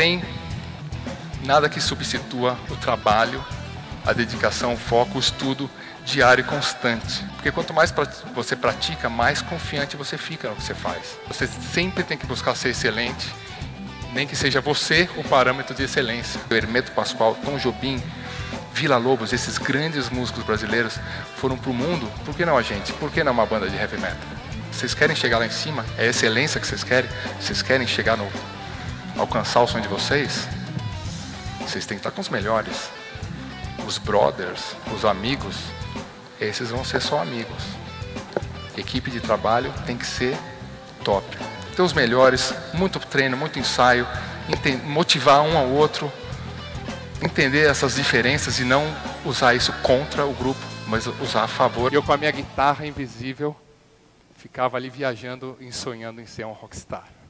tem nada que substitua o trabalho, a dedicação, o foco, o estudo diário e constante. Porque quanto mais você pratica, mais confiante você fica no que você faz. Você sempre tem que buscar ser excelente, nem que seja você o parâmetro de excelência. O Hermeto Pascoal, Tom Jobim, Villa-Lobos, esses grandes músicos brasileiros foram para o mundo. Por que não a gente? Por que não uma banda de heavy metal? Vocês querem chegar lá em cima? É a excelência que vocês querem? Vocês querem chegar no... alcançar o sonho de vocês? Vocês têm que estar com os melhores. Os brothers, os amigos, esses vão ser só amigos. Equipe de trabalho tem que ser top. Ter os melhores, muito treino, muito ensaio, motivar um ao outro, entender essas diferenças e não usar isso contra o grupo, mas usar a favor. Eu com a minha guitarra invisível ficava ali viajando e sonhando em ser um rockstar.